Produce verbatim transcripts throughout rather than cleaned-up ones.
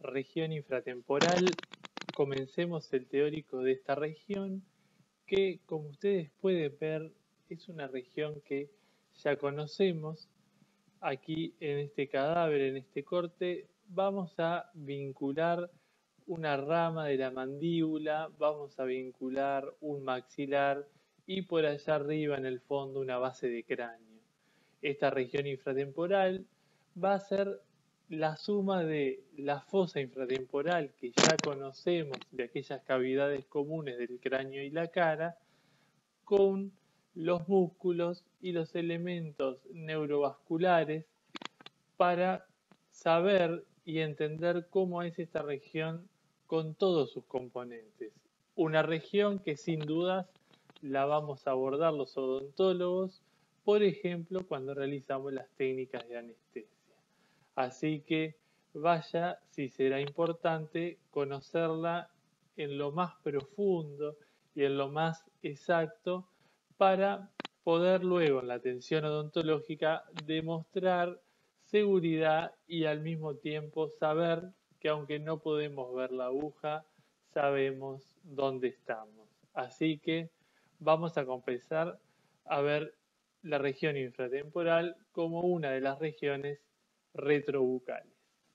región infratemporal. Comencemos el teórico de esta región, que como ustedes pueden ver es una región que ya conocemos. Aquí en este cadáver, en este corte, vamos a vincular una rama de la mandíbula, vamos a vincular un maxilar y por allá arriba en el fondo una base de cráneo. Esta región infratemporal va a ser la suma de la fosa infratemporal que ya conocemos de aquellas cavidades comunes del cráneo y la cara, con los músculos y los elementos neurovasculares para saber y entender cómo es esta región con todos sus componentes. Una región que sin dudas la vamos a abordar los odontólogos, por ejemplo, cuando realizamos las técnicas de anestesia. Así que vaya si será importante conocerla en lo más profundo y en lo más exacto para poder luego en la atención odontológica demostrar seguridad y al mismo tiempo saber que aunque no podemos ver la aguja, sabemos dónde estamos. Así que vamos a comenzar a ver la región infratemporal como una de las regiones retrobucales.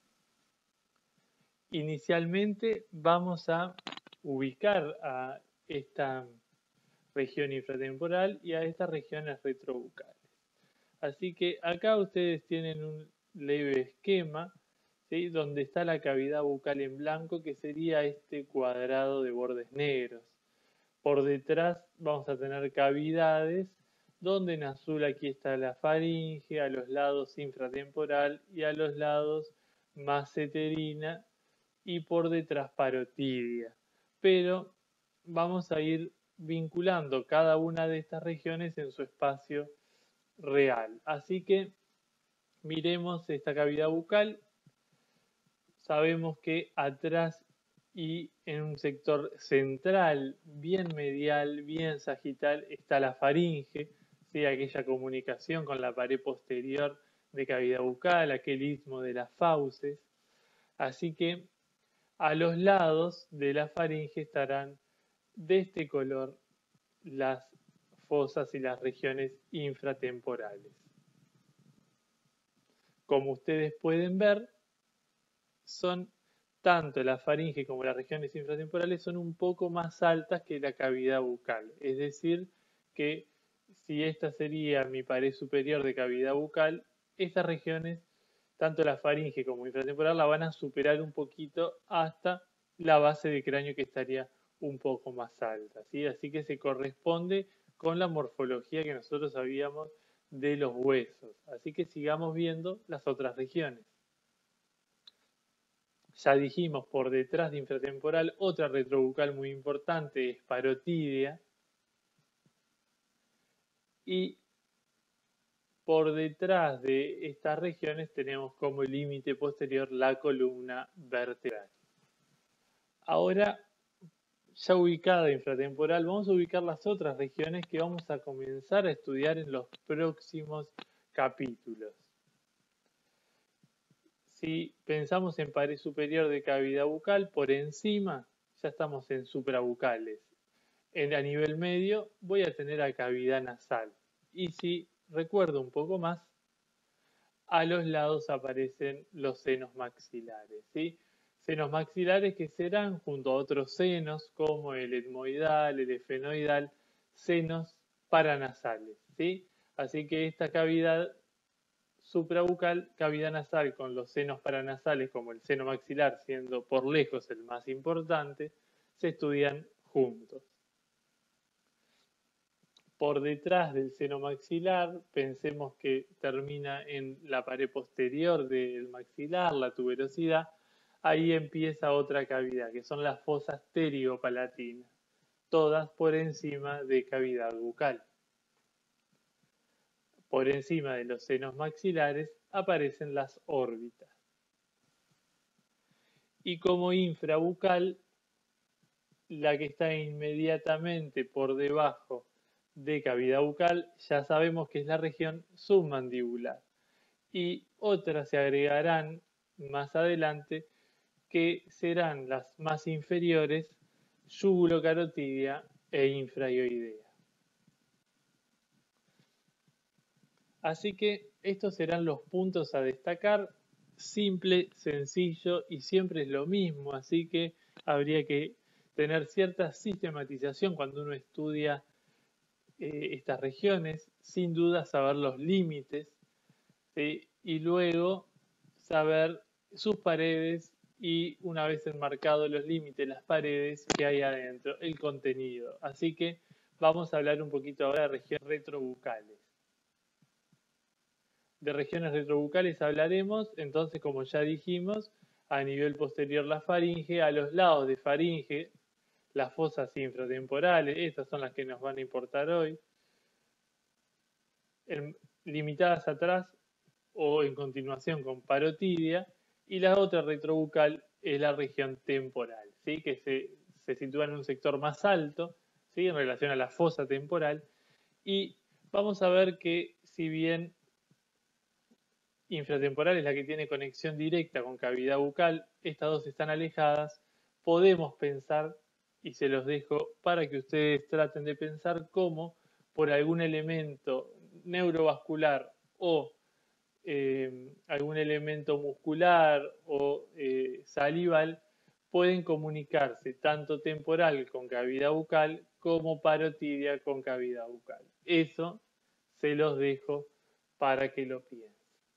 Inicialmente vamos a ubicar a esta región infratemporal y a estas regiones retrobucales. Así que acá ustedes tienen un leve esquema, ¿sí?, donde está la cavidad bucal en blanco, que sería este cuadrado de bordes negros. Por detrás vamos a tener cavidades donde en azul aquí está la faringe, a los lados infratemporal y a los lados masseterina y por detrás parotidia. Pero vamos a ir vinculando cada una de estas regiones en su espacio real. Así que miremos esta cavidad bucal. Sabemos que atrás y en un sector central, bien medial, bien sagital, está la faringe, ¿sí?, aquella comunicación con la pared posterior de cavidad bucal, aquel istmo de las fauces. Así que a los lados de la faringe estarán de este color las fosas y las regiones infratemporales. Como ustedes pueden ver, son tanto la faringe como las regiones infratemporales son un poco más altas que la cavidad bucal. Es decir, que si esta sería mi pared superior de cavidad bucal, estas regiones, tanto la faringe como infratemporal, la van a superar un poquito hasta la base de cráneo, que estaría un poco más alta, ¿sí? Así que se corresponde con la morfología que nosotros sabíamos de los huesos. Así que sigamos viendo las otras regiones. Ya dijimos, por detrás de infratemporal, otra retrobucal muy importante es parotidia. Y por detrás de estas regiones tenemos como límite posterior la columna vertebral. Ahora, ya ubicada infratemporal, vamos a ubicar las otras regiones que vamos a comenzar a estudiar en los próximos capítulos. Si pensamos en pared superior de cavidad bucal, por encima ya estamos en suprabucales. En, a nivel medio voy a tener a cavidad nasal. Y si recuerdo un poco más, a los lados aparecen los senos maxilares, ¿sí? Senos maxilares que serán, junto a otros senos como el etmoidal, el efenoidal, senos paranasales, ¿sí? Así que esta cavidad suprabucal, cavidad nasal con los senos paranasales como el seno maxilar siendo por lejos el más importante, se estudian juntos. Por detrás del seno maxilar, pensemos que termina en la pared posterior del maxilar, la tuberosidad, ahí empieza otra cavidad, que son las fosas pteriopalatinas, todas por encima de cavidad bucal. Por encima de los senos maxilares aparecen las órbitas. Y como infrabucal, la que está inmediatamente por debajo de cavidad bucal, ya sabemos que es la región submandibular. Y otras se agregarán más adelante que serán las más inferiores, yugulocarotidia e infraioidea. Así que estos serán los puntos a destacar. Simple, sencillo y siempre es lo mismo, así que habría que tener cierta sistematización cuando uno estudia eh, estas regiones, sin duda saber los límites, ¿sí? Y luego saber sus paredes y una vez enmarcados los límites, las paredes que hay adentro, el contenido. Así que vamos a hablar un poquito ahora de regiones retrobucales. De regiones retrobucales hablaremos, entonces, como ya dijimos, a nivel posterior la faringe, a los lados de faringe, las fosas infratemporales, estas son las que nos van a importar hoy, en, limitadas atrás o en continuación con parotidia, y la otra retrobucal es la región temporal, ¿sí? Que se, se sitúa en un sector más alto, ¿sí? En relación a la fosa temporal, y vamos a ver que si bien infratemporal es la que tiene conexión directa con cavidad bucal, estas dos están alejadas, podemos pensar, y se los dejo para que ustedes traten de pensar cómo por algún elemento neurovascular o eh, algún elemento muscular o eh, salival pueden comunicarse tanto temporal con cavidad bucal como parotidia con cavidad bucal. Eso se los dejo para que lo piensen.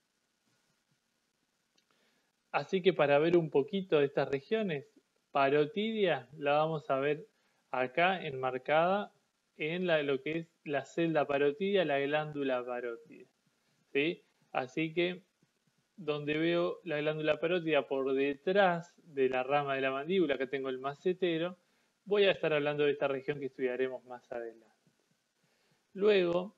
Así que para ver un poquito de estas regiones, parotidia la vamos a ver acá enmarcada en la, lo que es la celda parotidia, la glándula parótida, ¿sí? Así que donde veo la glándula parótida por detrás de la rama de la mandíbula, que tengo el macetero, voy a estar hablando de esta región que estudiaremos más adelante. Luego,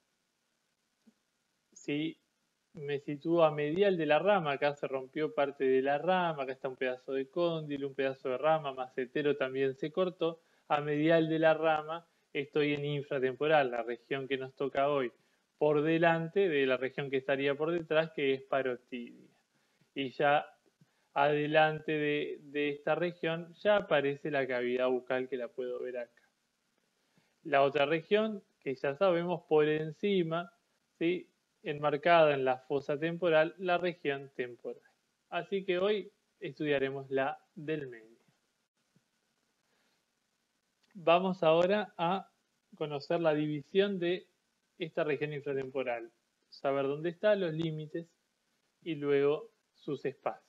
si me sitúo a medial de la rama, acá se rompió parte de la rama, acá está un pedazo de cóndilo, un pedazo de rama, macetero también se cortó, a medial de la rama estoy en infratemporal, la región que nos toca hoy, por delante de la región que estaría por detrás, que es parotidia. Y ya adelante de, de esta región ya aparece la cavidad bucal, que la puedo ver acá. La otra región, que ya sabemos por encima, ¿sí? Enmarcada en la fosa temporal, la región temporal. Así que hoy estudiaremos la del medio. Vamos ahora a conocer la división de esta región infratemporal, saber dónde están los límites y luego sus espacios.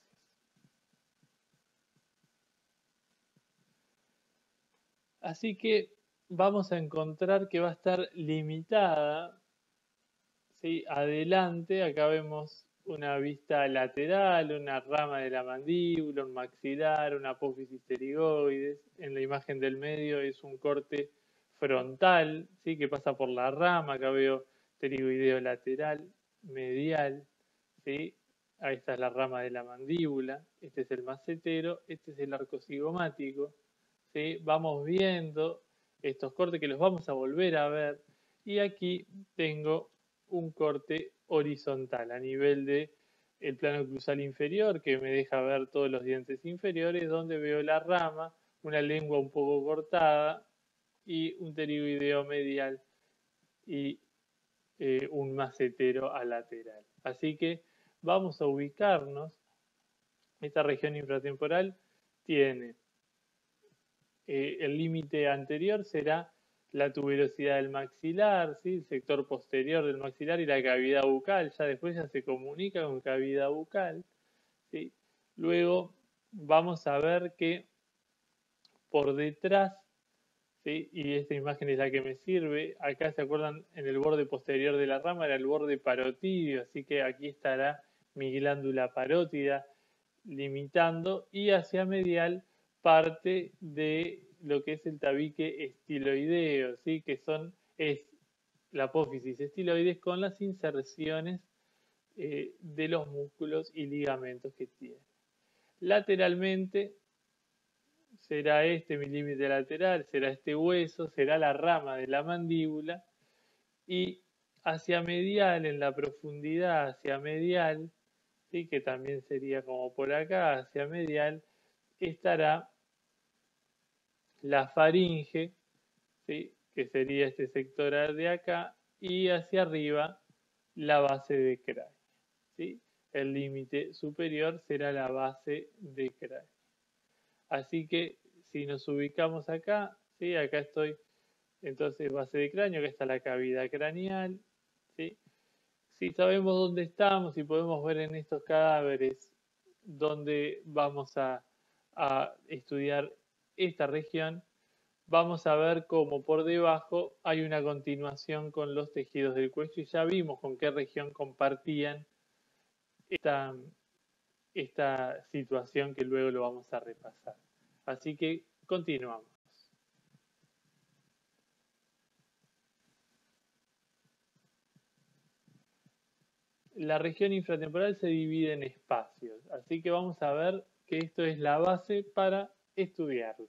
Así que vamos a encontrar que va a estar limitada, ¿sí? Adelante, acá vemos una vista lateral, una rama de la mandíbula, un maxilar, una apófisis pterigoides. En la imagen del medio es un corte frontal, ¿sí? Que pasa por la rama, acá veo pterigoideo lateral, medial, ¿sí? Ahí está la rama de la mandíbula, este es el macetero, este es el arco cigomático, ¿sí? Vamos viendo estos cortes que los vamos a volver a ver, y aquí tengo un corte horizontal a nivel de el plano cruzal inferior, que me deja ver todos los dientes inferiores, donde veo la rama, una lengua un poco cortada y un pterigoideo medial y eh, un macetero a lateral. Así que vamos a ubicarnos. Esta región infratemporal tiene eh, el límite anterior será la tuberosidad del maxilar, ¿sí? El sector posterior del maxilar y la cavidad bucal, ya después ya se comunica con cavidad bucal, ¿sí? Luego vamos a ver que por detrás, ¿sí? Y esta imagen es la que me sirve, acá se acuerdan en el borde posterior de la rama era el borde parotidio, así que aquí estará mi glándula parótida limitando, y hacia medial parte de lo que es el tabique estiloideo, ¿sí? Que son, es la apófisis estiloides con las inserciones eh, de los músculos y ligamentos que tiene. Lateralmente será este mi límite lateral, será este hueso, será la rama de la mandíbula, y hacia medial, en la profundidad hacia medial, ¿sí? Que también sería como por acá, hacia medial, estará la faringe, ¿sí? Que sería este sector de acá, y hacia arriba la base de cráneo, ¿sí? El límite superior será la base de cráneo. Así que si nos ubicamos acá, ¿sí? Acá estoy, entonces base de cráneo, acá está la cavidad craneal, ¿sí? Si sabemos dónde estamos y podemos ver en estos cadáveres dónde vamos a, a estudiar esta región, vamos a ver cómo por debajo hay una continuación con los tejidos del cuello y ya vimos con qué región compartían esta, esta situación que luego lo vamos a repasar. Así que continuamos. La región infratemporal se divide en espacios, así que vamos a ver que esto es la base para estudiarlo.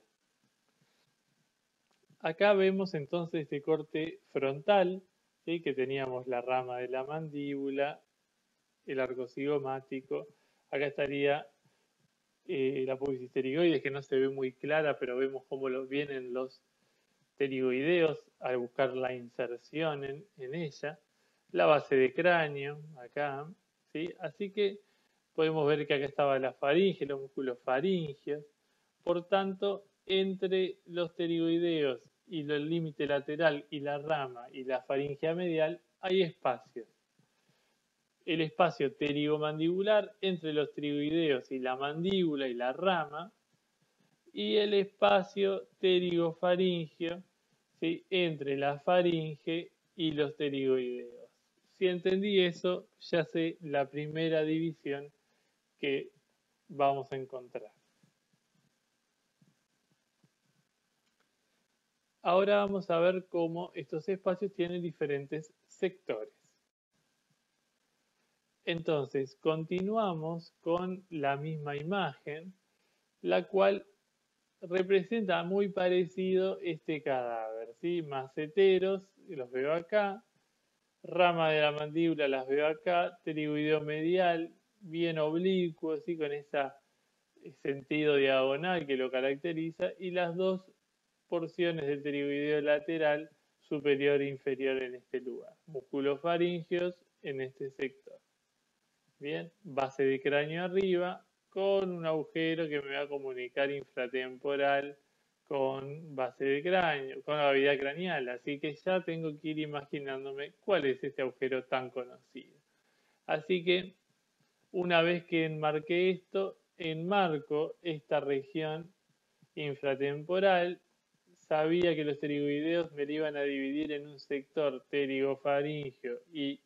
Acá vemos entonces este corte frontal, ¿sí? Que teníamos la rama de la mandíbula, el arco cigomático. Acá estaría eh, la apófisis pterigoides, que no se ve muy clara, pero vemos cómo lo, vienen los pterigoideos al buscar la inserción en, en ella. La base de cráneo, acá, ¿sí? Así que podemos ver que acá estaba la faringe, los músculos faringios. Por tanto, entre los pterigoideos y el límite lateral y la rama y la faringea medial hay espacios. El espacio pterigomandibular entre los pterigoideos y la mandíbula y la rama, y el espacio pterigofaringeo, ¿sí? Entre la faringe y los pterigoideos. Si entendí eso, ya sé la primera división que vamos a encontrar. Ahora vamos a ver cómo estos espacios tienen diferentes sectores. Entonces, continuamos con la misma imagen, la cual representa muy parecido este cadáver, ¿sí? Maceteros, los veo acá, rama de la mandíbula las veo acá, pterigoideo medial, bien oblicuo, ¿sí? Con ese sentido diagonal que lo caracteriza, y las dos porciones del pterigoideo lateral superior e inferior en este lugar, músculos faringeos en este sector. Bien, base de cráneo arriba, con un agujero que me va a comunicar infratemporal con base de cráneo, con la cavidad craneal, así que ya tengo que ir imaginándome cuál es este agujero tan conocido. Así que una vez que enmarqué esto, enmarco esta región infratemporal. Sabía que los pterigoideos me iban a dividir en un sector pterigofaringeo y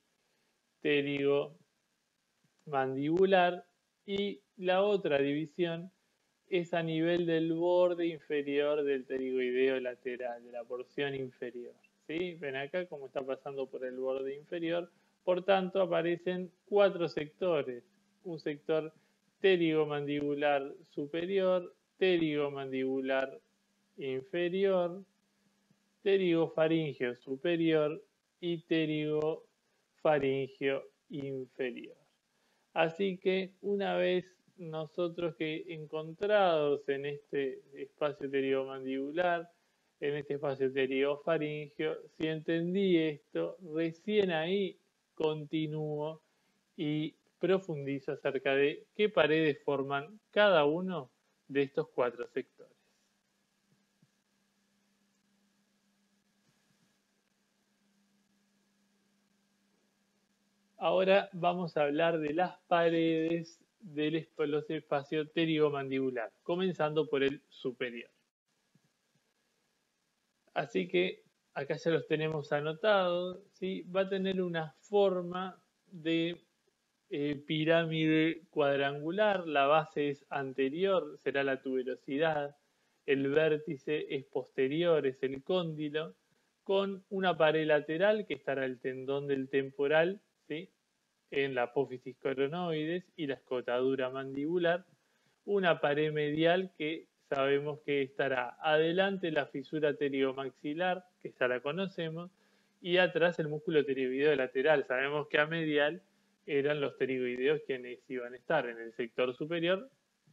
pterigomandibular, y la otra división es a nivel del borde inferior del pterigoideo lateral, de la porción inferior. ¿Sí? Ven acá cómo está pasando por el borde inferior. Por tanto, aparecen cuatro sectores. Un sector pterigomandibular superior, pterigomandibular inferior, pterigofaringeo superior y pterigofaringeo inferior. Así que una vez nosotros que encontrados en este espacio pterigomandibular, en este espacio pterigofaringeo, si entendí esto, recién ahí continúo y profundizo acerca de qué paredes forman cada uno de estos cuatro sectores. Ahora vamos a hablar de las paredes del espacio pterigomandibular, comenzando por el superior. Así que acá ya los tenemos anotados, ¿sí? Va a tener una forma de eh, pirámide cuadrangular, la base es anterior, será la tuberosidad, el vértice es posterior, es el cóndilo, con una pared lateral que estará el tendón del temporal, ¿sí? En la apófisis coronoides y la escotadura mandibular, una pared medial que sabemos que estará adelante la fisura pterigomaxilar, que ya la conocemos, y atrás el músculo pterigoideo lateral. Sabemos que a medial eran los pterigoideos quienes iban a estar en el sector superior,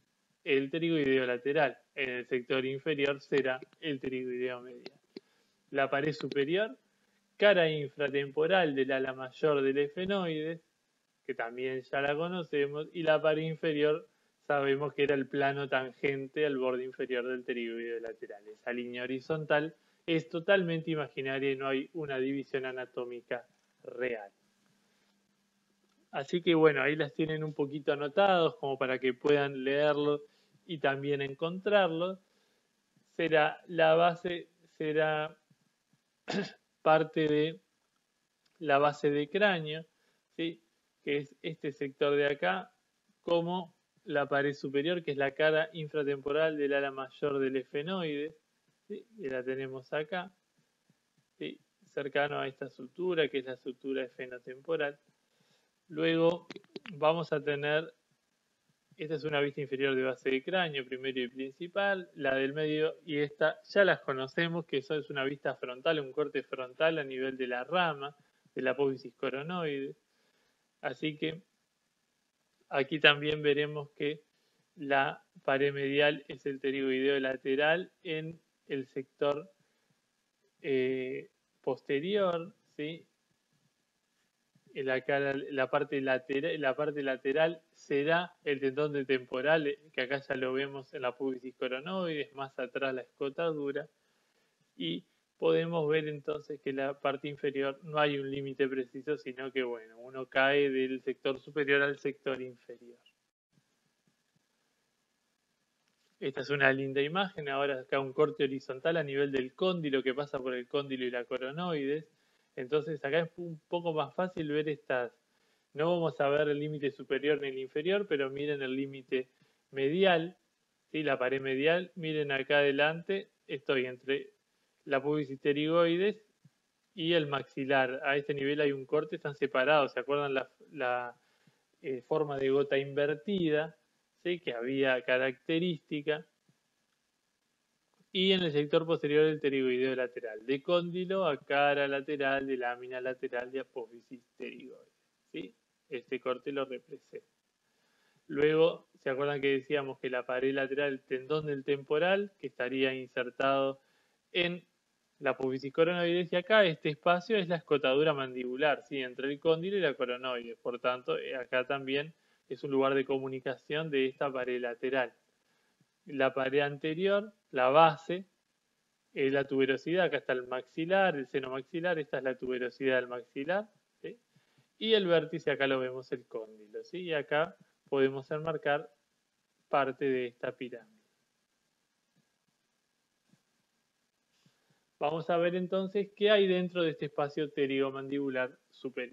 el pterigoideo lateral. En el sector inferior será el pterigoideo medial. La pared superior, cara infratemporal del ala mayor del efenoides, que también ya la conocemos, y la pared inferior sabemos que era el plano tangente al borde inferior del pterigoideo lateral. Esa línea horizontal es totalmente imaginaria y no hay una división anatómica real. Así que bueno, ahí las tienen un poquito anotados como para que puedan leerlo y también encontrarlo. Será la base, será parte de la base de cráneo, ¿sí? Que es este sector de acá, como la pared superior, que es la cara infratemporal del ala mayor del efenoide, ¿sí? Que la tenemos acá, ¿sí? Cercano a esta sutura, que es la sutura efenotemporal. Luego vamos a tener, esta es una vista inferior de base de cráneo, primero y principal, la del medio y esta ya las conocemos, que eso es una vista frontal, un corte frontal a nivel de la rama, de la apófisis coronoide. Así que aquí también veremos que la pared medial es el pterigoideo lateral en el sector eh, posterior, ¿sí? En la, cara, la, parte lateral, la parte lateral será el tendón de temporal, que acá ya lo vemos en la apófisis coronoide, más atrás la escotadura, y podemos ver entonces que la parte inferior no hay un límite preciso, sino que bueno, uno cae del sector superior al sector inferior. Esta es una linda imagen, ahora acá un corte horizontal a nivel del cóndilo que pasa por el cóndilo y la coronoides. Entonces acá es un poco más fácil ver estas, no vamos a ver el límite superior ni el inferior, pero miren el límite medial, ¿sí? La pared medial, miren acá adelante, estoy entre la apófisis pterigoides y el maxilar. A este nivel hay un corte, están separados, ¿se acuerdan la, la eh, forma de gota invertida? ¿Sí? Que había característica, y en el sector posterior del pterigoideo lateral, de cóndilo a cara lateral, de lámina lateral de apófisis pterigoide, ¿sí? Este corte lo representa. Luego, ¿se acuerdan que decíamos que la pared lateral, el tendón del temporal, que estaría insertado en la apófisis coronoides, y acá este espacio es la escotadura mandibular, ¿sí? Entre el cóndilo y la coronoide. Por tanto, acá también es un lugar de comunicación de esta pared lateral. La pared anterior, la base, es la tuberosidad, acá está el maxilar, el seno maxilar, esta es la tuberosidad del maxilar, ¿sí? Y el vértice, acá lo vemos el cóndilo, ¿sí? Y acá podemos enmarcar parte de esta pirámide. Vamos a ver entonces qué hay dentro de este espacio pterigomandibular superior.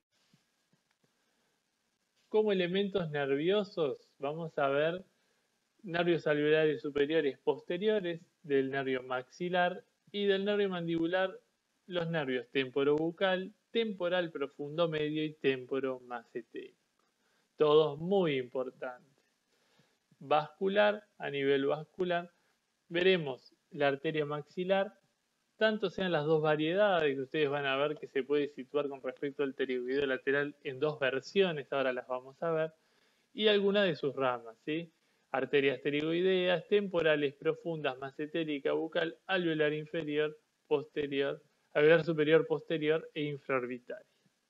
Como elementos nerviosos, vamos a ver nervios alveolares superiores posteriores del nervio maxilar y del nervio mandibular los nervios temporobucal, temporal profundo medio y temporo macetérico. Todos muy importantes. Vascular, a nivel vascular, veremos la arteria maxilar, tanto sean las dos variedades que ustedes van a ver que se puede situar con respecto al pterigoideo lateral en dos versiones, ahora las vamos a ver, y alguna de sus ramas, ¿sí? Arterias pterigoideas, temporales profundas, macetérica, bucal, alveolar inferior, posterior, alveolar superior, posterior e infraorbitaria.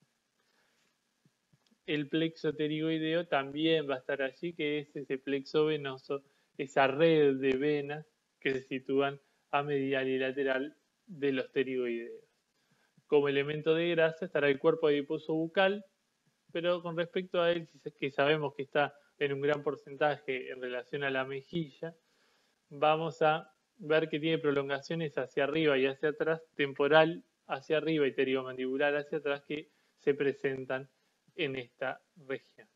El plexo pterigoideo también va a estar allí, que es ese plexo venoso, esa red de venas que se sitúan a medial y lateral de los pterigoideos. Como elemento de grasa estará el cuerpo adiposo bucal, pero con respecto a él, que sabemos que está en un gran porcentaje en relación a la mejilla, vamos a ver que tiene prolongaciones hacia arriba y hacia atrás, temporal hacia arriba y pterigomandibular hacia atrás, que se presentan en esta región.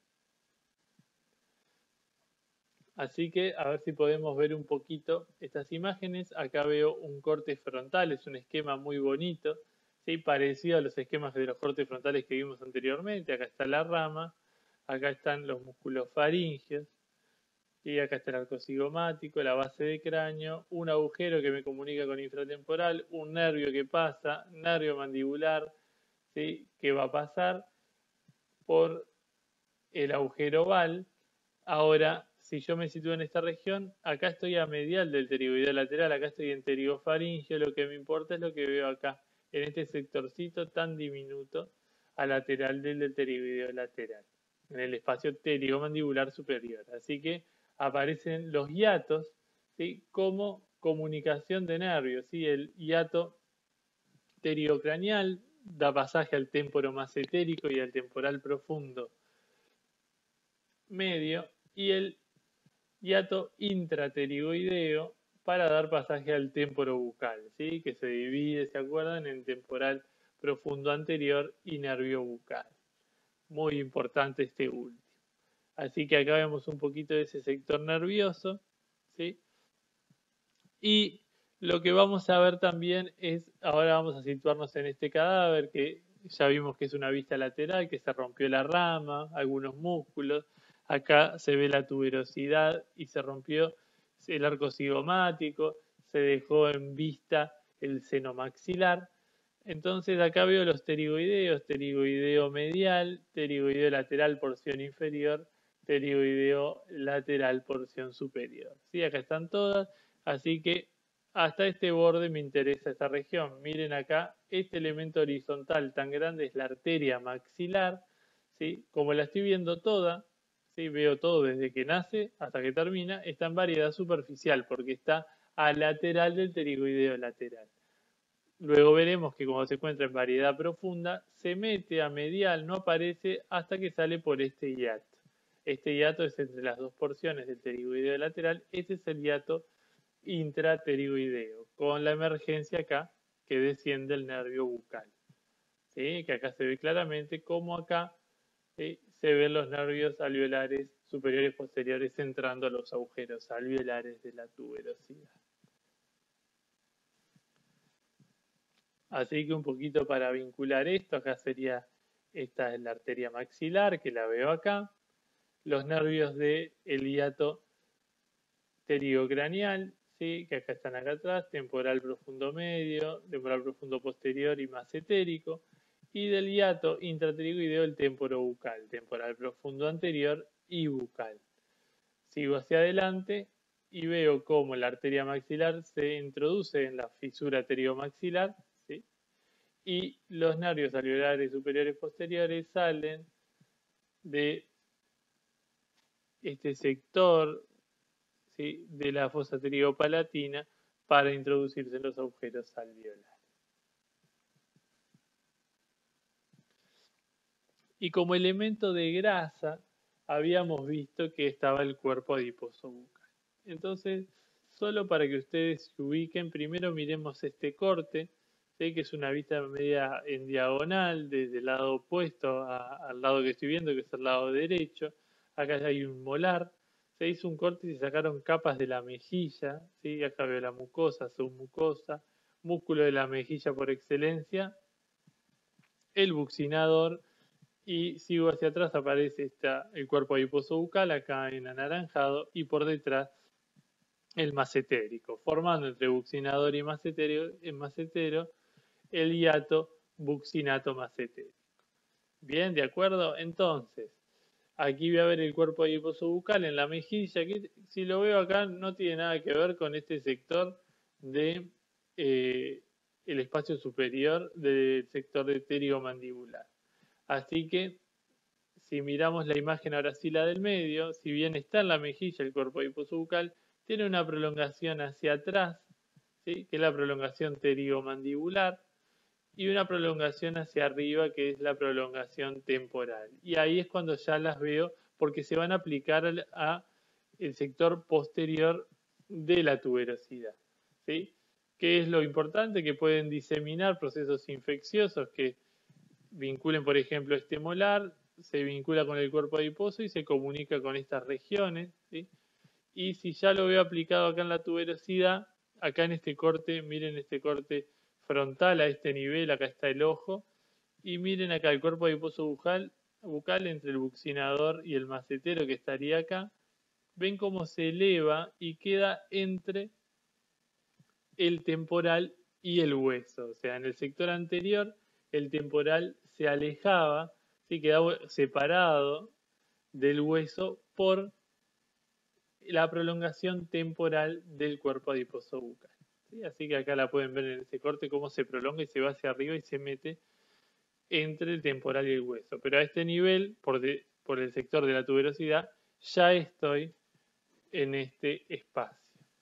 Así que a ver si podemos ver un poquito estas imágenes. Acá veo un corte frontal, es un esquema muy bonito, ¿sí? Parecido a los esquemas de los cortes frontales que vimos anteriormente. Acá está la rama, acá están los músculos faringeos, y acá está el arco cigomático, la base de cráneo, un agujero que me comunica con infratemporal, un nervio que pasa, nervio mandibular, ¿sí? Que va a pasar por el agujero oval. Ahora si yo me sitúo en esta región, acá estoy a medial del pterigoideo lateral, acá estoy en pterigofaringeo, lo que me importa es lo que veo acá, en este sectorcito tan diminuto a lateral del pterigoideo lateral, en el espacio pterigomandibular superior. Así que aparecen los hiatos, ¿sí?, como comunicación de nervios, ¿sí? El hiato pterigocraneal da pasaje al témporo massetérico y al temporal profundo medio, y el hiato intrapterigoideo para dar pasaje al témporo bucal, ¿sí?, que se divide, ¿se acuerdan?, en temporal profundo anterior y nervio bucal. Muy importante este último. Así que acá vemos un poquito de ese sector nervioso, ¿sí? Y lo que vamos a ver también es, ahora vamos a situarnos en este cadáver, que ya vimos que es una vista lateral, que se rompió la rama, algunos músculos. Acá se ve la tuberosidad y se rompió el arco cigomático, se dejó en vista el seno maxilar. Entonces acá veo los pterigoideos, pterigoideo medial, pterigoideo lateral porción inferior, pterigoideo lateral porción superior. ¿Sí? Acá están todas, así que hasta este borde me interesa esta región. Miren acá, este elemento horizontal tan grande es la arteria maxilar, ¿sí? Como la estoy viendo toda, ¿sí?, veo todo desde que nace hasta que termina, está en variedad superficial porque está a lateral del pterigoideo lateral. Luego veremos que cuando se encuentra en variedad profunda, se mete a medial, no aparece hasta que sale por este hiato. Este hiato es entre las dos porciones del pterigoideo lateral, este es el hiato intrapterigoideo, con la emergencia acá que desciende el nervio bucal. ¿Sí? Que acá se ve claramente como acá, ¿sí?, se ven los nervios alveolares superiores y posteriores entrando a los agujeros alveolares de la tuberosidad. Así que un poquito para vincular esto, acá sería, esta es la arteria maxilar, que la veo acá, los nervios del hiato pterigocraneal, ¿sí?, que acá están acá atrás, temporal profundo medio, temporal profundo posterior y massetérico, y del hiato intrapterigoideo el témporo bucal, temporal profundo anterior y bucal. Sigo hacia adelante y veo cómo la arteria maxilar se introduce en la fisura pterigomaxilar, ¿sí?, y los nervios alveolares superiores y posteriores salen de este sector, ¿sí?, de la fosa pterigopalatina para introducirse en los agujeros alveolares. Y como elemento de grasa, habíamos visto que estaba el cuerpo adiposo bucal. Entonces, solo para que ustedes se ubiquen, primero miremos este corte, ¿sí?, que es una vista media en diagonal, desde el lado opuesto a, al lado que estoy viendo, que es el lado derecho. Acá hay un molar, se hizo un corte y se sacaron capas de la mejilla, ¿sí? Acá veo la mucosa, submucosa, músculo de la mejilla por excelencia, el buccinador, y sigo hacia atrás, aparece esta, el cuerpo adiposo bucal, acá en anaranjado, y por detrás el macetérico, formando entre buccinador y macetero, en macetero el hiato buccinato macetérico. Bien, ¿de acuerdo? Entonces, aquí voy a ver el cuerpo adiposo bucal en la mejilla, que si lo veo acá no tiene nada que ver con este sector de eh, el espacio superior del sector de pterigomandibular. Así que, si miramos la imagen ahora sí, la del medio, si bien está en la mejilla el cuerpo adiposo bucal, tiene una prolongación hacia atrás, ¿sí?, que es la prolongación pterigomandibular, y una prolongación hacia arriba, que es la prolongación temporal. Y ahí es cuando ya las veo, porque se van a aplicar al a el sector posterior de la tuberosidad, ¿sí? ¿Qué es lo importante? Que pueden diseminar procesos infecciosos que vinculen, por ejemplo, este molar, se vincula con el cuerpo adiposo y se comunica con estas regiones, ¿sí? Y si ya lo veo aplicado acá en la tuberosidad, acá en este corte, miren este corte frontal a este nivel, acá está el ojo, y miren acá el cuerpo adiposo bucal, bucal entre el buccinador y el macetero que estaría acá, ven cómo se eleva y queda entre el temporal y el hueso, o sea, en el sector anterior el temporal se alejaba, ¿sí?, quedaba separado del hueso por la prolongación temporal del cuerpo adiposo bucal. ¿Sí? Así que acá la pueden ver en ese corte cómo se prolonga y se va hacia arriba y se mete entre el temporal y el hueso. Pero a este nivel, por, de, por el sector de la tuberosidad, ya estoy en este espacio.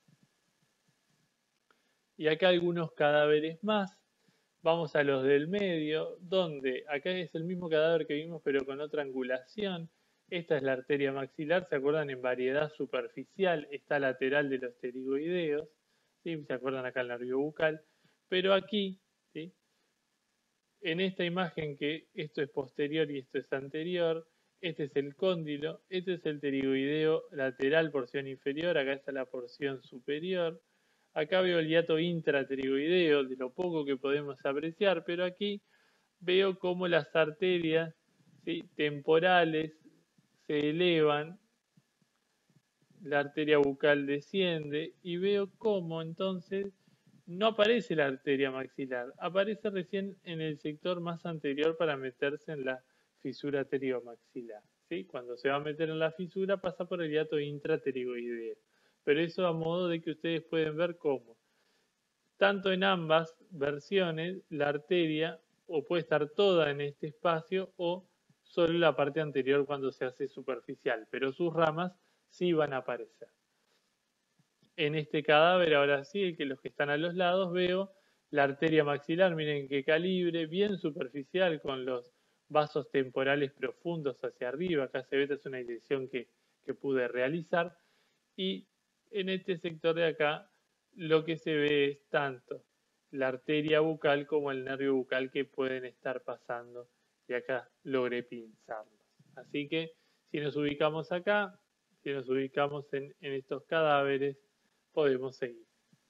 Y acá algunos cadáveres más. Vamos a los del medio, donde acá es el mismo cadáver que vimos pero con otra angulación. Esta es la arteria maxilar, ¿se acuerdan? En variedad superficial, está lateral de los pterigoideos, ¿sí? ¿Se acuerdan acá el nervio bucal? Pero aquí, ¿sí? En esta imagen que esto es posterior y esto es anterior, este es el cóndilo, este es el pterigoideo lateral, porción inferior, acá está la porción superior. Acá veo el hiato intraterigoideo, de lo poco que podemos apreciar, pero aquí veo cómo las arterias, ¿sí?, temporales se elevan, la arteria bucal desciende y veo cómo entonces no aparece la arteria maxilar, aparece recién en el sector más anterior para meterse en la fisura pteriomaxilar. ¿Sí? Cuando se va a meter en la fisura pasa por el hiato intraterigoideo. Pero eso a modo de que ustedes pueden ver cómo, tanto en ambas versiones, la arteria o puede estar toda en este espacio o solo la parte anterior cuando se hace superficial, pero sus ramas sí van a aparecer. En este cadáver, ahora sí, que los que están a los lados, veo la arteria maxilar, miren qué calibre, bien superficial, con los vasos temporales profundos hacia arriba. Acá se ve, esta es una dirección que, que pude realizar. Y en este sector de acá, lo que se ve es tanto la arteria bucal como el nervio bucal que pueden estar pasando. Y acá logré pinzarlos. Así que si nos ubicamos acá, si nos ubicamos en, en estos cadáveres, podemos seguir.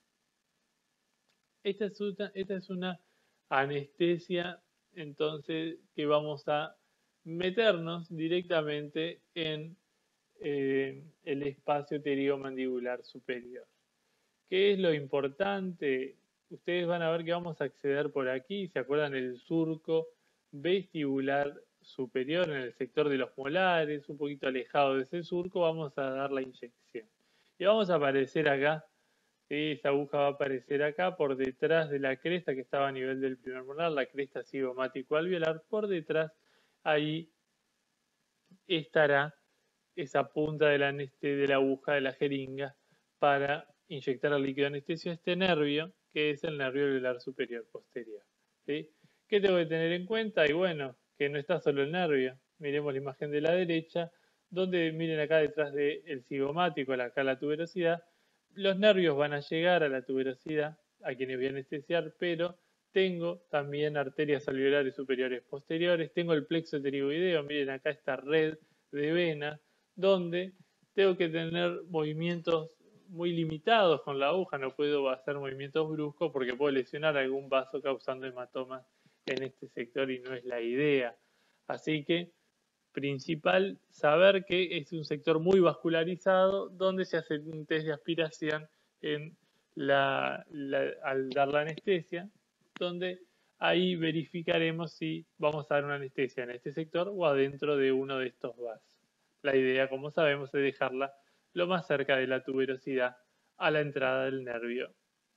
Esta es una, esta es una anestesia, entonces, que vamos a meternos directamente en eh, el espacio pteriomandibular superior. ¿Qué es lo importante? Ustedes van a ver que vamos a acceder por aquí, ¿se acuerdan? El surco vestibular superior en el sector de los molares, un poquito alejado de ese surco, vamos a dar la inyección. Y vamos a aparecer acá, ¿sí? Esa aguja va a aparecer acá por detrás de la cresta que estaba a nivel del primer molar, la cresta cigomático-alveolar, por detrás, ahí estará esa punta de la, de la aguja de la jeringa para inyectar el líquido anestesio a este nervio, que es el nervio alveolar superior posterior. ¿Sí? ¿Qué tengo que tener en cuenta? Y bueno, que no está solo el nervio. Miremos la imagen de la derecha, donde miren acá detrás del cigomático, acá la tuberosidad, los nervios van a llegar a la tuberosidad, a quienes voy a anestesiar, pero tengo también arterias alveolares superiores posteriores, tengo el plexo pterigoideo, miren acá esta red de venas, donde tengo que tener movimientos muy limitados con la aguja, no puedo hacer movimientos bruscos porque puedo lesionar algún vaso causando hematomas en este sector y no es la idea. Así que, principal, saber que es un sector muy vascularizado donde se hace un test de aspiración en la, la, al dar la anestesia, donde ahí verificaremos si vamos a dar una anestesia en este sector o adentro de uno de estos vasos. La idea, como sabemos, es dejarla lo más cerca de la tuberosidad a la entrada del nervio.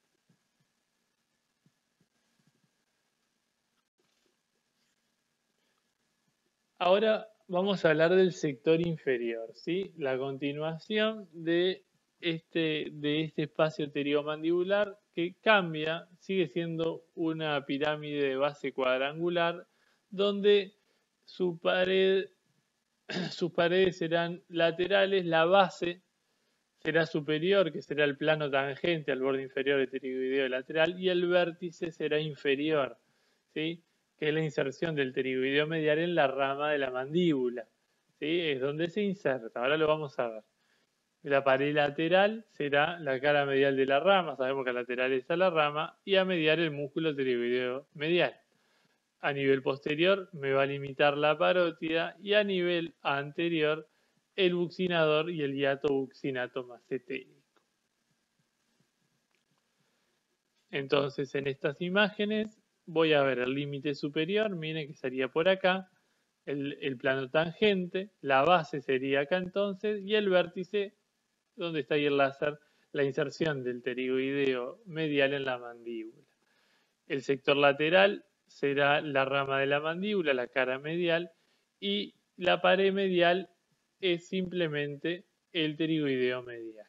Ahora vamos a hablar del sector inferior, ¿sí? La continuación de este, de este espacio pteriomandibular que cambia, sigue siendo una pirámide de base cuadrangular, donde su pared, sus paredes serán laterales, la base será superior, que será el plano tangente al borde inferior del pterigoideo lateral, y el vértice será inferior, ¿sí? Que es la inserción del pterigoideo medial en la rama de la mandíbula, ¿sí? Es donde se inserta, ahora lo vamos a ver. La pared lateral será la cara medial de la rama, sabemos que a lateral está la rama, y a medial el músculo pterigoideo medial. A nivel posterior me va a limitar la parótida y a nivel anterior el buccinador y el hiato buccinato macetélico. Entonces, en estas imágenes voy a ver el límite superior, miren que sería por acá, el, el plano tangente, la base sería acá entonces, y el vértice donde está ahí el láser, la inserción del pterigoideo medial en la mandíbula. El sector lateral será la rama de la mandíbula, la cara medial, y la pared medial es simplemente el pterigoideo medial.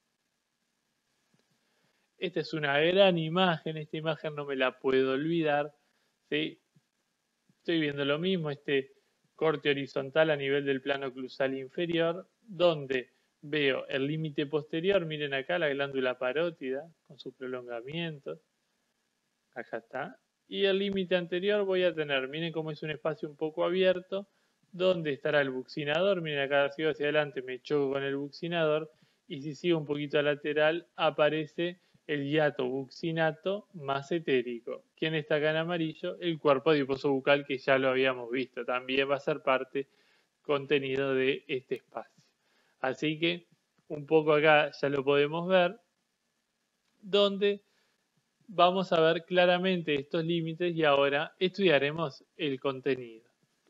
Esta es una gran imagen, esta imagen no me la puedo olvidar, ¿sí? Estoy viendo lo mismo, este corte horizontal a nivel del plano oclusal inferior, donde veo el límite posterior, miren acá la glándula parótida con su prolongamiento, acá está, y el límite anterior voy a tener, miren cómo es un espacio un poco abierto, donde estará el buccinador, miren acá sigo hacia adelante, me choco con el buccinador, y si sigo un poquito a lateral aparece el hiato buccinato más etérico. ¿Quién está acá en amarillo? El cuerpo adiposo bucal, que ya lo habíamos visto, también va a ser parte contenido de este espacio. Así que un poco acá ya lo podemos ver, donde vamos a ver claramente estos límites y ahora estudiaremos el contenido.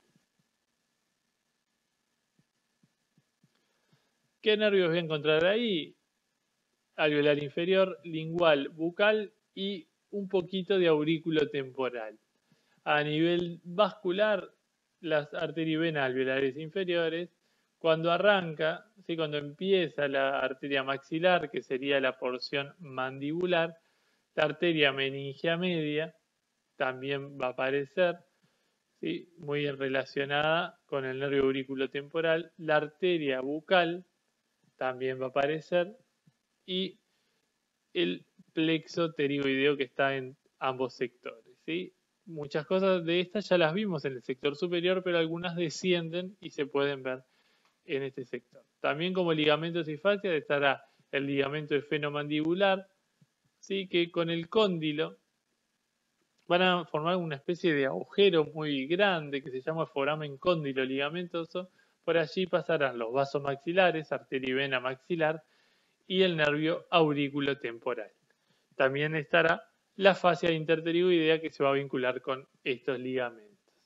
¿Qué nervios voy a encontrar ahí? Alveolar inferior, lingual, bucal y un poquito de aurículo temporal. A nivel vascular, las arterias y venas alveolares inferiores, cuando arranca, ¿sí? Cuando empieza la arteria maxilar, que sería la porción mandibular, la arteria meningia media también va a aparecer, ¿sí? Muy relacionada con el nervio auriculotemporal. La arteria bucal también va a aparecer y el plexo pterigoideo que está en ambos sectores, ¿sí? Muchas cosas de estas ya las vimos en el sector superior, pero algunas descienden y se pueden ver en este sector. También como ligamentos y fascias estará el ligamento efenomandibular, ¿sí? Que con el cóndilo van a formar una especie de agujero muy grande que se llama foramen cóndilo ligamentoso. Por allí pasarán los vasos maxilares, arteria y vena maxilar y el nervio auriculotemporal. También estará la fascia interpterigoidea que se va a vincular con estos ligamentos.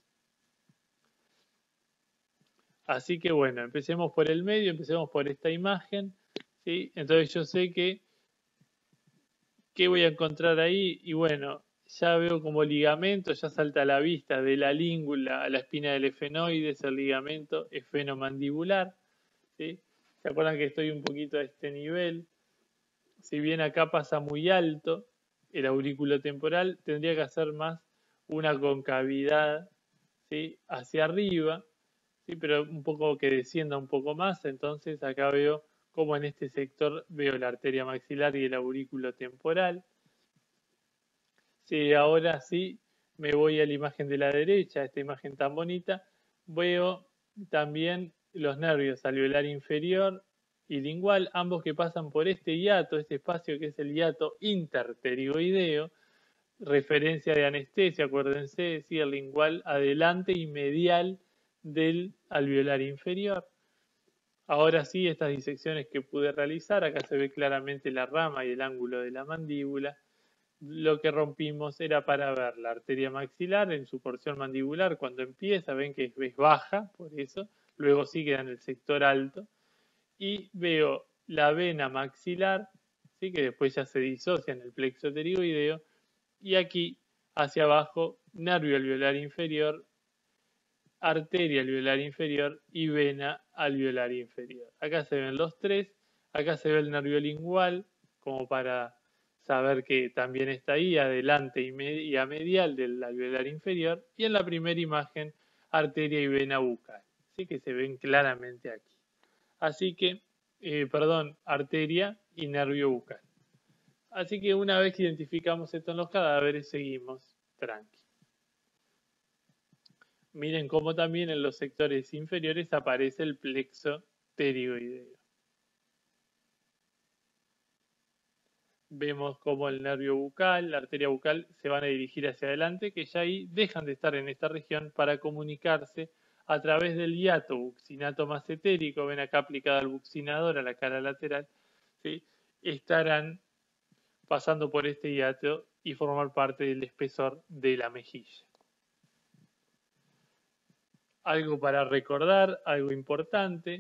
Así que bueno, empecemos por el medio, empecemos por esta imagen, ¿sí? Entonces yo sé que ¿qué voy a encontrar ahí? Y bueno, ya veo como ligamento, ya salta a la vista de la língula a la espina del efenoides, el ligamento efenomandibular, ¿sí? ¿Se acuerdan que estoy un poquito a este nivel? Si bien acá pasa muy alto, el aurículo temporal tendría que hacer más una concavidad, ¿sí? Hacia arriba, ¿sí? Pero un poco que descienda un poco más, entonces acá veo como en este sector veo la arteria maxilar y el aurículo temporal. Si ahora sí me voy a la imagen de la derecha, esta imagen tan bonita, veo también los nervios alveolar inferior y lingual, ambos que pasan por este hiato, este espacio que es el hiato interpterigoideo, referencia de anestesia, acuérdense, sí, el lingual adelante y medial del alveolar inferior. Ahora sí, estas disecciones que pude realizar, acá se ve claramente la rama y el ángulo de la mandíbula. Lo que rompimos era para ver la arteria maxilar en su porción mandibular cuando empieza, ven que es baja, por eso, luego sí queda en el sector alto, y veo la vena maxilar, ¿sí? Que después ya se disocia en el plexo pterigoideo, y aquí hacia abajo, nervio alveolar inferior, arteria alveolar inferior y vena alveolar inferior. Acá se ven los tres, acá se ve el nervio lingual, como para saber que también está ahí, adelante y a medial del alveolar inferior, y en la primera imagen, arteria y vena bucal, ¿sí? Que se ven claramente aquí. Así que, eh, perdón, arteria y nervio bucal. Así que una vez que identificamos esto en los cadáveres, seguimos tranqui. Miren cómo también en los sectores inferiores aparece el plexo pterigoideo. Vemos cómo el nervio bucal, la arteria bucal se van a dirigir hacia adelante, que ya ahí dejan de estar en esta región para comunicarse a través del hiato buccinato más etérico, ven acá aplicada al buccinador a la cara lateral, ¿sí? Estarán pasando por este hiato y formar parte del espesor de la mejilla. Algo para recordar, algo importante,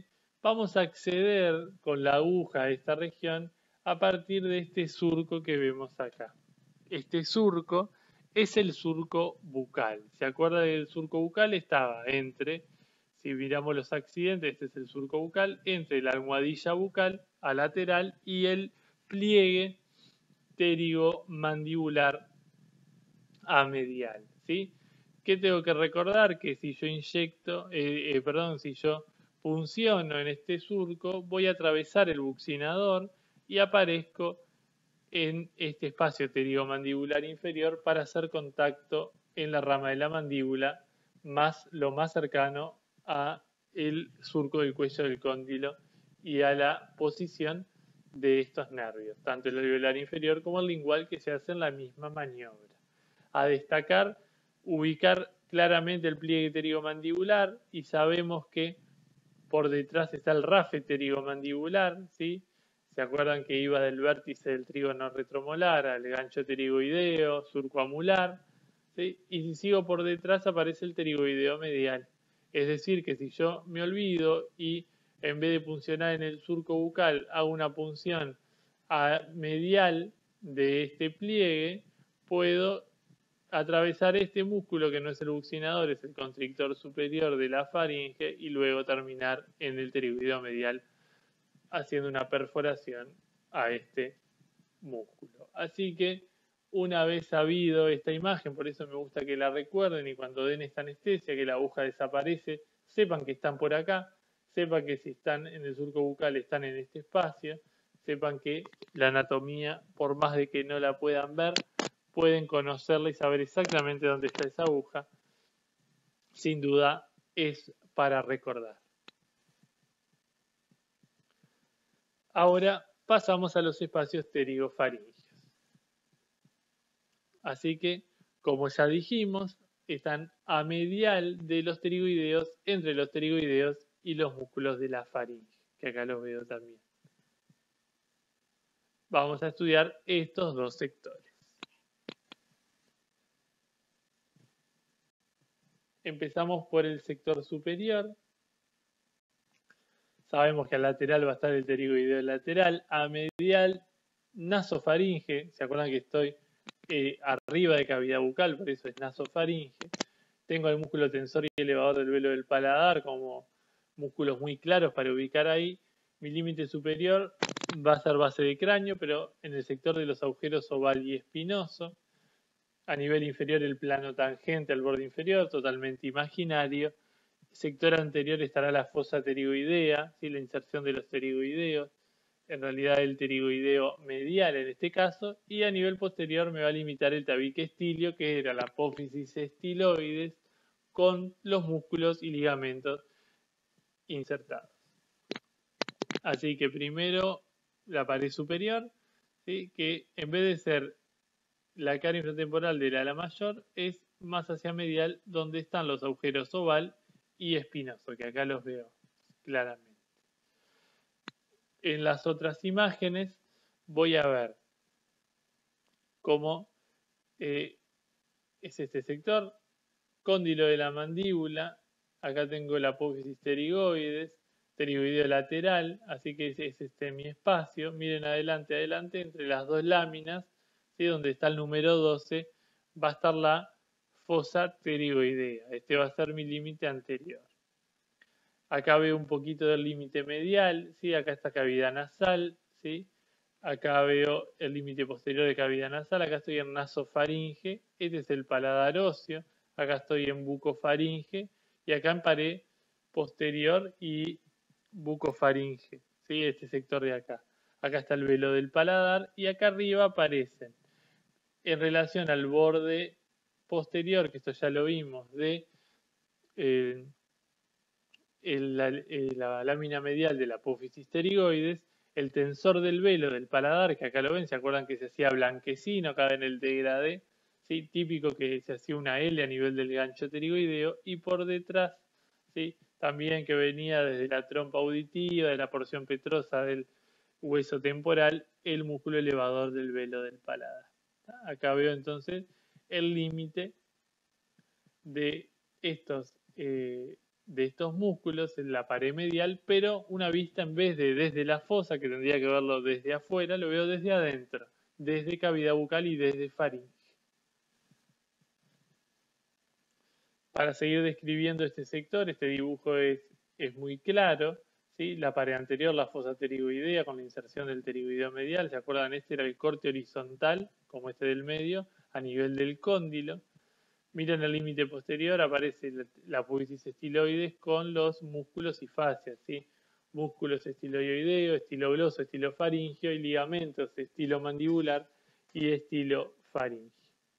vamos a acceder con la aguja a esta región a partir de este surco que vemos acá. Este surco es el surco bucal. ¿Se acuerda del surco bucal? Estaba entre, si miramos los accidentes, este es el surco bucal, entre la almohadilla bucal a lateral y el pliegue pterigomandibular a medial, ¿sí? ¿Qué tengo que recordar? Que si yo inyecto, eh, eh, perdón, si yo punciono en este surco, voy a atravesar el buccinador y aparezco en este espacio pterigomandibular inferior para hacer contacto en la rama de la mandíbula, más lo más cercano a el surco del cuello del cóndilo y a la posición de estos nervios, tanto el alveolar inferior como el lingual, que se hacen la misma maniobra. A destacar, ubicar claramente el pliegue pterigomandibular, y sabemos que por detrás está el rafe pterigomandibular, ¿sí? ¿Se acuerdan que iba del vértice del trígono retromolar al gancho pterigoideo, surco amular? ¿Sí? Y si sigo por detrás aparece el pterigoideo medial. Es decir, que si yo me olvido y en vez de puncionar en el surco bucal hago una punción a medial de este pliegue, puedo atravesar este músculo, que no es el buccinador, es el constrictor superior de la faringe, y luego terminar en el pterigoideo medial haciendo una perforación a este músculo. Así que una vez sabido esta imagen, por eso me gusta que la recuerden, y cuando den esta anestesia, que la aguja desaparece, sepan que están por acá, sepan que si están en el surco bucal están en este espacio, sepan que la anatomía, por más de que no la puedan ver, pueden conocerla y saber exactamente dónde está esa aguja. Sin duda es para recordar. Ahora pasamos a los espacios pterigofaringios. Así que, como ya dijimos, están a medial de los pterigoideos, entre los pterigoideos y los músculos de la faringe, que acá los veo también. Vamos a estudiar estos dos sectores. Empezamos por el sector superior. Sabemos que al lateral va a estar el pterigoideo lateral, a medial nasofaringe. ¿Se acuerdan que estoy eh, arriba de cavidad bucal? Por eso es nasofaringe. Tengo el músculo tensor y elevador del velo del paladar como músculos muy claros para ubicar ahí. Mi límite superior va a ser base de cráneo, pero en el sector de los agujeros oval y espinoso. A nivel inferior el plano tangente al borde inferior, totalmente imaginario. Sector anterior estará la fosa pterigoidea, ¿sí? La inserción de los pterigoideos, en realidad el pterigoideo medial en este caso, y a nivel posterior me va a limitar el tabique estilio, que era la apófisis estiloides, con los músculos y ligamentos insertados. Así que primero la pared superior, ¿sí? Que en vez de ser la cara infratemporal del ala mayor, es más hacia medial, donde están los agujeros oval y espinoso, que acá los veo claramente. En las otras imágenes voy a ver cómo eh, es este sector, cóndilo de la mandíbula, acá tengo la apófisis pterigoides, pterigoideo lateral, así que es, es este mi espacio. Miren adelante, adelante, entre las dos láminas, ¿sí? Donde está el número doce, va a estar la fosa pterigoidea. Este va a ser mi límite anterior. Acá veo un poquito del límite medial, ¿sí? Acá está cavidad nasal, ¿sí? Acá veo el límite posterior de cavidad nasal, acá estoy en nasofaringe, este es el paladar óseo, acá estoy en bucofaringe y acá en pared posterior y bucofaringe, ¿sí? Este sector de acá. Acá está el velo del paladar y acá arriba aparecen, en relación al borde posterior, que esto ya lo vimos, de eh, el, la, eh, la lámina medial de la apófisis pterigoides, el tensor del velo del paladar, que acá lo ven, ¿se acuerdan que se hacía blanquecino acá en el degradé? ¿Sí? Típico que se hacía una L a nivel del gancho pterigoideo, y por detrás, ¿sí? También que venía desde la trompa auditiva, de la porción petrosa del hueso temporal, el músculo elevador del velo del paladar. Acá veo entonces el límite de estos eh, de estos músculos en la pared medial, pero una vista en vez de desde la fosa, que tendría que verlo desde afuera, lo veo desde adentro, desde cavidad bucal y desde faringe. Para seguir describiendo este sector, este dibujo es, es muy claro, ¿sí? La pared anterior, la fosa pterigoidea, con la inserción del pterigoideo medial, ¿se acuerdan? Este era el corte horizontal, como este del medio, a nivel del cóndilo. Miren el límite posterior, aparece la, la apófisis estiloides con los músculos y fascias, ¿sí? Músculos estiloideo, estilogloso, estilofaringio y ligamentos estilomandibular y estilofaringio.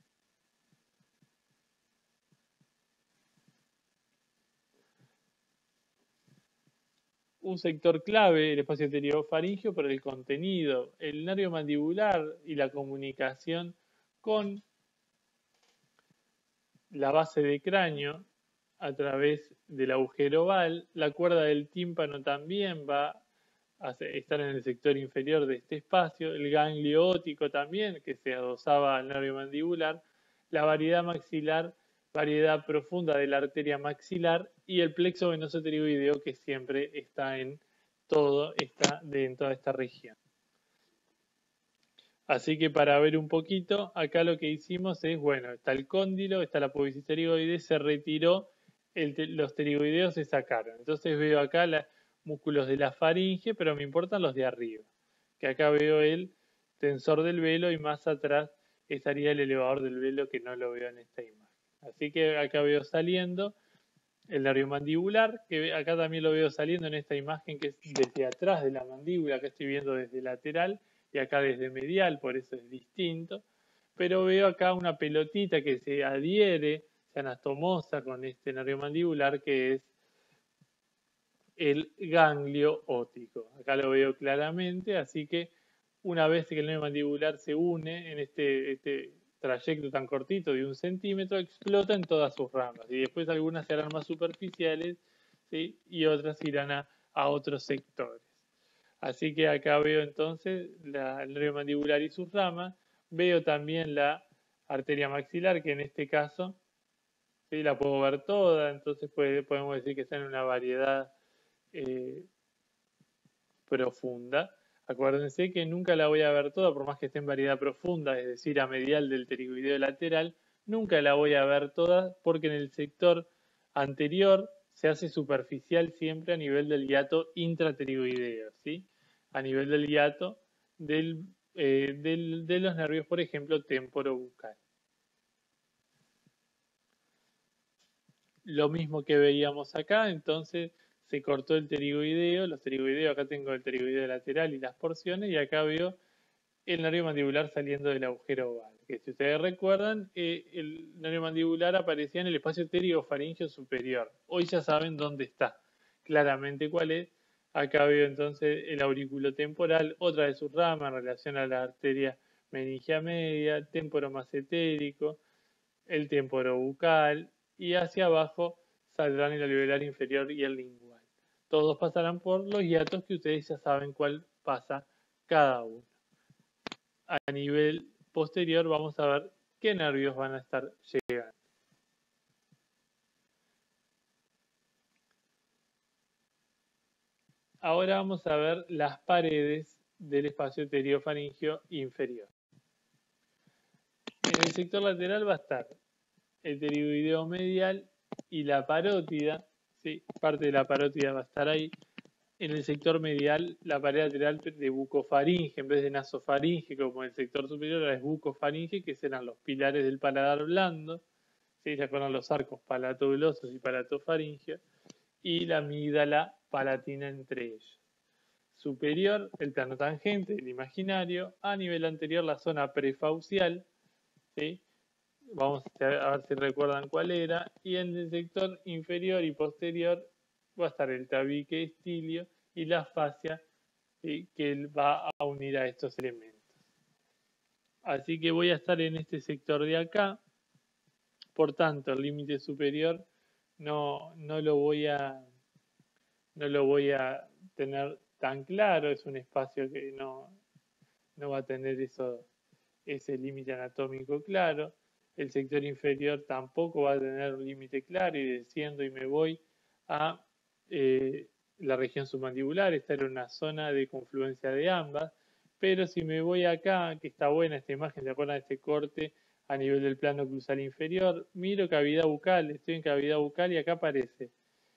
Un sector clave, el espacio pterigofaringio, por el contenido, el nervio mandibular y la comunicación con la base de cráneo a través del agujero oval. La cuerda del tímpano también va a estar en el sector inferior de este espacio. El ganglio óptico también, que se adosaba al nervio mandibular. La variedad maxilar, variedad profunda de la arteria maxilar, y el plexo venoso pterigoideo, que siempre está en todo, está en toda esta región. Así que para ver un poquito, acá lo que hicimos es, bueno, está el cóndilo, está la apófisis pterigoide, se retiró, el, los pterigoideos se sacaron. Entonces veo acá los músculos de la faringe, pero me importan los de arriba. Que acá veo el tensor del velo y más atrás estaría el elevador del velo, que no lo veo en esta imagen. Así que acá veo saliendo el nervio mandibular, que acá también lo veo saliendo en esta imagen, que es desde atrás de la mandíbula. Acá estoy viendo desde lateral y acá desde medial, por eso es distinto. Pero veo acá una pelotita que se adhiere, se anastomosa con este nervio mandibular, que es el ganglio óptico. Acá lo veo claramente, así que una vez que el nervio mandibular se une en este, este trayecto tan cortito de un centímetro, explota en todas sus ramas, y después algunas serán más superficiales, ¿sí? Y otras irán a, a otros sectores. Así que acá veo entonces la, el nervio mandibular y sus ramas. Veo también la arteria maxilar, que en este caso, ¿sí? La puedo ver toda, entonces puede, podemos decir que está en una variedad eh, profunda. Acuérdense que nunca la voy a ver toda, por más que esté en variedad profunda, es decir, a medial del pterigoideo lateral, nunca la voy a ver toda, porque en el sector anterior se hace superficial siempre a nivel del hiato intraterigoideo, ¿sí? A nivel del hiato del, eh, del, de los nervios, por ejemplo, temporobucal. Lo mismo que veíamos acá, entonces se cortó el pterigoideo, los pterigoideos, acá tengo el pterigoideo lateral y las porciones, y acá veo el nervio mandibular saliendo del agujero oval. Que si ustedes recuerdan, eh, el nervio mandibular aparecía en el espacio pterigofaringio superior. Hoy ya saben dónde está, claramente cuál es. Acá veo entonces el aurículo temporal, otra de sus ramas en relación a la arteria meningia media, temporomacetérico, el temporobucal, y hacia abajo saldrán el alveolar inferior y el lingual. Todos pasarán por los hiatos que ustedes ya saben cuál pasa cada uno. A nivel posterior vamos a ver qué nervios van a estar llegando. Ahora vamos a ver las paredes del espacio pteriofaringio inferior. En el sector lateral va a estar el pterigoideo medial y la parótida, ¿sí? Parte de la parótida va a estar ahí. En el sector medial, la pared lateral de bucofaringe, en vez de nasofaringe como en el sector superior, es bucofaringe, que serán los pilares del paladar blando, ¿sí? Se acuerdan los arcos palatoglosos y palatofaringios, y la amígdala palatina entre ellos. Superior, el plano tangente, el imaginario. A nivel anterior, la zona prefaucial, ¿sí? Vamos a ver si recuerdan cuál era. Y en el sector inferior y posterior va a estar el tabique estilio y la fascia, ¿sí? Que va a unir a estos elementos. Así que voy a estar en este sector de acá. Por tanto, el límite superior no, no lo voy a no lo voy a tener tan claro. Es un espacio que no, no va a tener eso, ese límite anatómico claro. El sector inferior tampoco va a tener un límite claro, y desciendo y me voy a eh, la región submandibular. Esta era una zona de confluencia de ambas. Pero si me voy acá, que está buena esta imagen, ¿se acuerdan de este corte a nivel del plano cruzal inferior? Miro cavidad bucal, estoy en cavidad bucal y acá aparece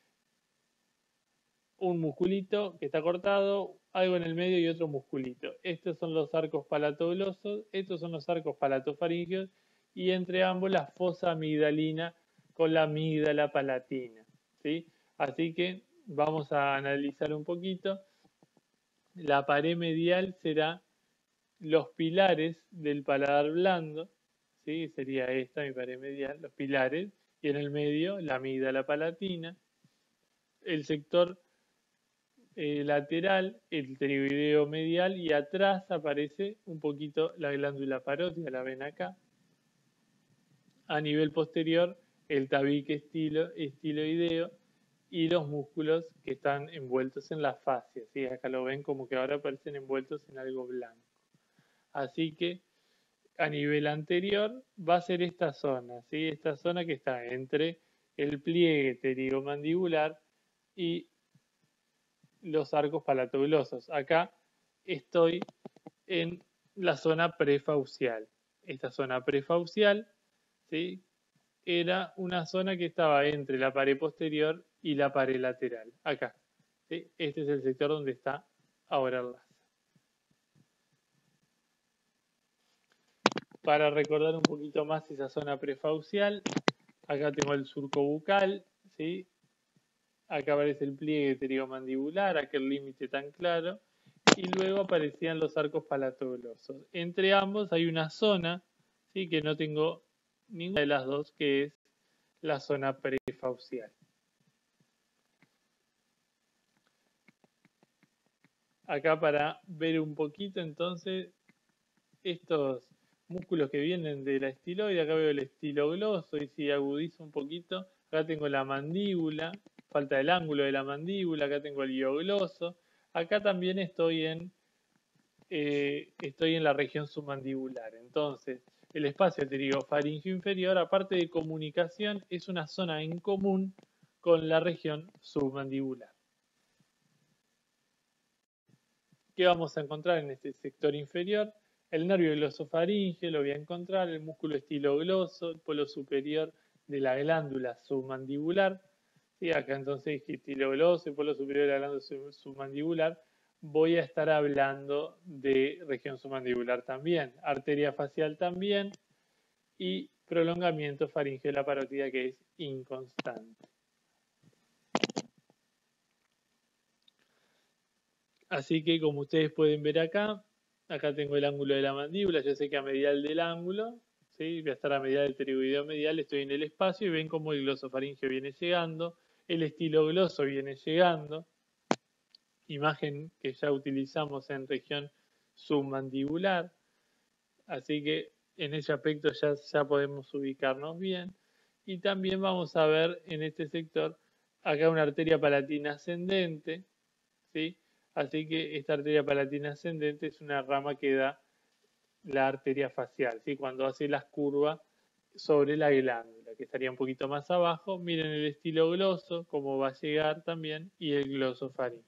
un musculito que está cortado, algo en el medio y otro musculito. Estos son los arcos palatoglosos, estos son los arcos palatofaringeos y entre ambos la fosa amigdalina con la amígdala palatina, ¿sí? Así que vamos a analizar un poquito. La pared medial será los pilares del paladar blando, ¿sí? Sería esta mi pared medial, los pilares, y en el medio la amígdala palatina. El sector eh, lateral, el pterigoideo medial, y atrás aparece un poquito la glándula parótida, la ven acá. A nivel posterior, el tabique estilo, estiloideo y los músculos que están envueltos en la fascia, ¿sí? Acá lo ven como que ahora aparecen envueltos en algo blanco. Así que a nivel anterior va a ser esta zona, ¿sí? Esta zona que está entre el pliegue pterigomandibular y los arcos palatoglosos. Acá estoy en la zona prefaucial. Esta zona prefaucial, ¿sí? Era una zona que estaba entre la pared posterior y la pared lateral. Acá, ¿sí? Este es el sector donde está ahora el láser. Para recordar un poquito más esa zona prefaucial, acá tengo el surco bucal, ¿sí? Acá aparece el pliegue pterigomandibular, aquel límite tan claro, y luego aparecían los arcos palatoglosos. Entre ambos hay una zona, ¿sí? Que no tengo ninguna de las dos, que es la zona prefaucial. Acá para ver un poquito entonces estos músculos que vienen de la estiloide, acá veo el estilogloso y si agudizo un poquito, acá tengo la mandíbula, falta el ángulo de la mandíbula, acá tengo el hiogloso, acá también estoy en, eh, estoy en la región submandibular. Entonces, el espacio pterigofaringeo inferior, aparte de comunicación, es una zona en común con la región submandibular. ¿Qué vamos a encontrar en este sector inferior? El nervio glosofaringeo lo voy a encontrar, el músculo estilogloso, el polo superior de la glándula submandibular. ¿Sí? Acá entonces estilogloso, el polo superior de la glándula submandibular. Voy a estar hablando de región submandibular también, arteria facial también y prolongamiento faringeo de la parótida que es inconstante. Así que como ustedes pueden ver acá, acá tengo el ángulo de la mandíbula, yo sé que a medial del ángulo, ¿sí? Voy a estar a medial del pterigoideo medial, estoy en el espacio y ven cómo el glosofaringeo viene llegando, el estilogloso viene llegando, imagen que ya utilizamos en región submandibular, así que en ese aspecto ya, ya podemos ubicarnos bien. Y también vamos a ver en este sector acá una arteria palatina ascendente, ¿sí? Así que esta arteria palatina ascendente es una rama que da la arteria facial, ¿sí? Cuando hace las curvas sobre la glándula, que estaría un poquito más abajo. Miren el estilo gloso, cómo va a llegar también, y el glosofaringeo.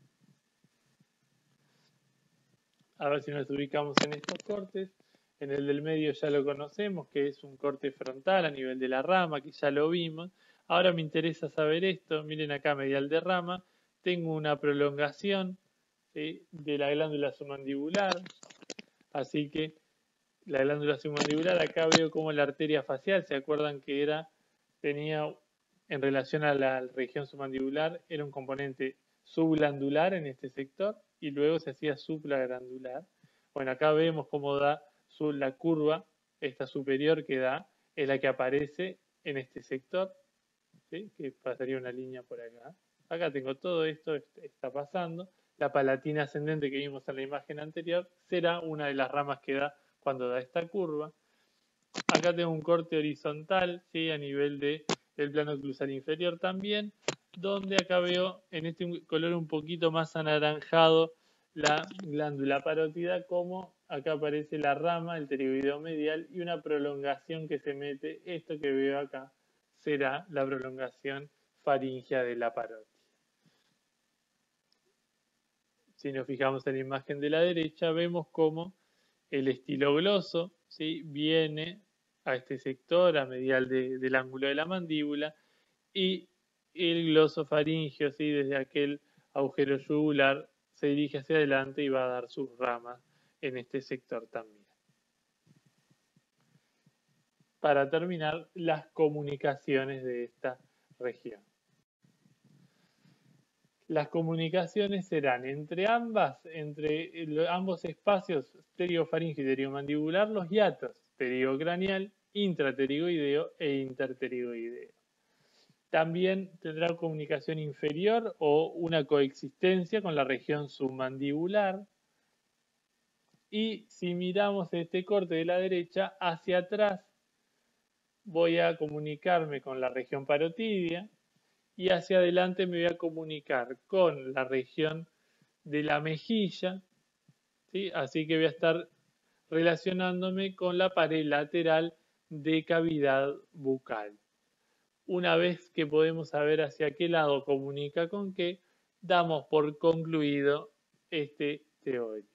A ver si nos ubicamos en estos cortes. En el del medio ya lo conocemos, que es un corte frontal a nivel de la rama, que ya lo vimos. Ahora me interesa saber esto. Miren acá, medial de rama. Tengo una prolongación, ¿sí? De la glándula submandibular. Así que la glándula submandibular, acá veo como la arteria facial, ¿se acuerdan que era, tenía en relación a la región submandibular, era un componente subglandular en este sector y luego se hacía supraglandular? Bueno, acá vemos cómo da su, la curva, esta superior que da, es la que aparece en este sector, ¿sí? Que pasaría una línea por acá. Acá tengo todo esto, está pasando. La palatina ascendente que vimos en la imagen anterior será una de las ramas que da cuando da esta curva. Acá tengo un corte horizontal, ¿sí? A nivel de, del plano cruzal inferior también, donde acá veo en este color un poquito más anaranjado la glándula parótida, como acá aparece la rama, el pterigoideo medial y una prolongación que se mete. Esto que veo acá será la prolongación faríngea de la parótida. Si nos fijamos en la imagen de la derecha, vemos cómo el estilogloso, ¿sí?, viene a este sector a medial de, del ángulo de la mandíbula, y el glosofaringeo, ¿sí?, desde aquel agujero yugular se dirige hacia adelante y va a dar sus ramas en este sector también. Para terminar, las comunicaciones de esta región. Las comunicaciones serán entre ambas, entre ambos espacios pteriofaríngeo y pteriomandibular, los hiatos ptericranial, intrapterigoideo e interpterigoideo. También tendrá comunicación inferior o una coexistencia con la región submandibular. Y si miramos este corte de la derecha, hacia atrás voy a comunicarme con la región parotidia y hacia adelante me voy a comunicar con la región de la mejilla, ¿sí? Así que voy a estar relacionándome con la pared lateral de cavidad bucal. Una vez que podemos saber hacia qué lado comunica con qué, damos por concluido este teórico.